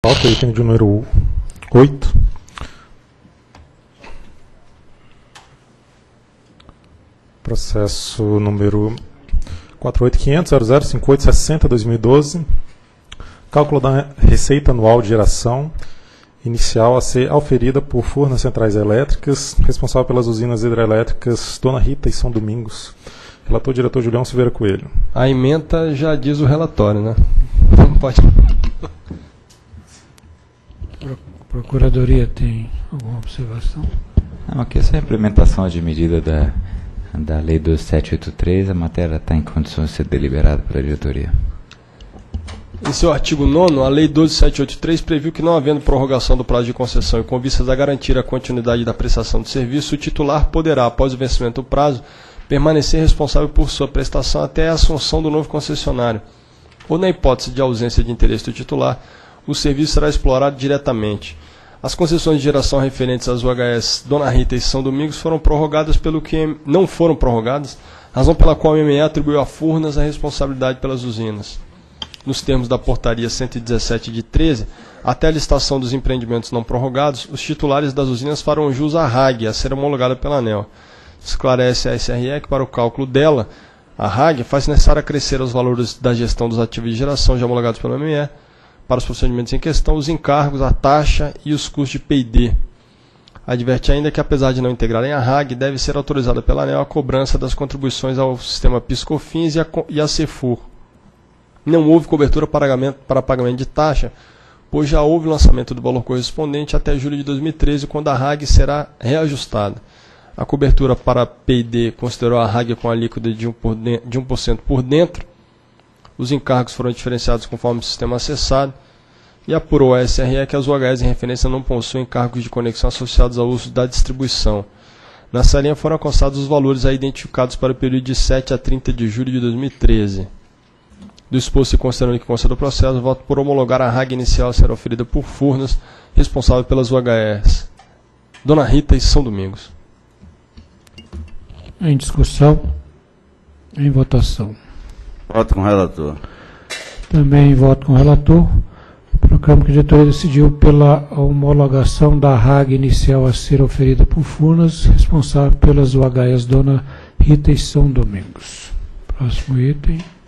Pauta, item de número 8. Processo número 48.500.005860/2012. Cálculo da receita anual de geração inicial a ser auferida por Furnas Centrais Elétricas, responsável pelas usinas hidrelétricas Dona Rita e São Domingos. Relator, diretor Julião Silveira Coelho. A ementa já diz o relatório, né? Pode. Procuradoria tem alguma observação? Não, aqui essa é a implementação de medida da Lei 12783, a matéria está em condições de ser deliberada pela diretoria. Em seu artigo 9º, a Lei 12783 previu que, não havendo prorrogação do prazo de concessão e com vistas a garantir a continuidade da prestação de serviço, o titular poderá, após o vencimento do prazo, permanecer responsável por sua prestação até a assunção do novo concessionário, ou, na hipótese de ausência de interesse do titular, o serviço será explorado diretamente. As concessões de geração referentes às UHS Dona Rita e São Domingos foram prorrogadas não foram prorrogadas, razão pela qual o ME atribuiu a Furnas a responsabilidade pelas usinas. Nos termos da portaria 117 de 13, até a licitação dos empreendimentos não prorrogados, os titulares das usinas farão jus à RAG, a ser homologada pela ANEEL. Esclarece a SRE que, para o cálculo dela, a RAG faz necessário acrescer aos valores da gestão dos ativos de geração já homologados pelo ME, para os procedimentos em questão, os encargos, a taxa e os custos de P&D. Adverte ainda que, apesar de não integrarem a RAG, deve ser autorizada pela ANEEL a cobrança das contribuições ao sistema PIS/COFINS e a CEFUR. Não houve cobertura para pagamento de taxa, pois já houve lançamento do valor correspondente até julho de 2013, quando a RAG será reajustada. A cobertura para P&D considerou a RAG com a alíquota de 1% por dentro. Os encargos foram diferenciados conforme o sistema acessado e apurou a SRE que as UHS em referência não possuem encargos de conexão associados ao uso da distribuição. Nessa linha foram alcançados os valores aí identificados para o período de 7 a 30 de julho de 2013. Do exposto e considerando que consta do processo, voto por homologar a RAG inicial a ser oferida por Furnas, responsável pelas UHS Dona Rita e São Domingos. Em discussão, em votação. Voto com o relator. Também voto com o relator. Proclamo que a diretoria decidiu pela homologação da RAG inicial a ser oferida por Furnas, responsável pelas UHS Dona Rita e São Domingos. Próximo item.